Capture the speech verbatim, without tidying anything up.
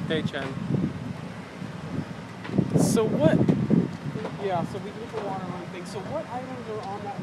Hey, Chen. So what? Yeah, so we did the water run thing. So what items are on that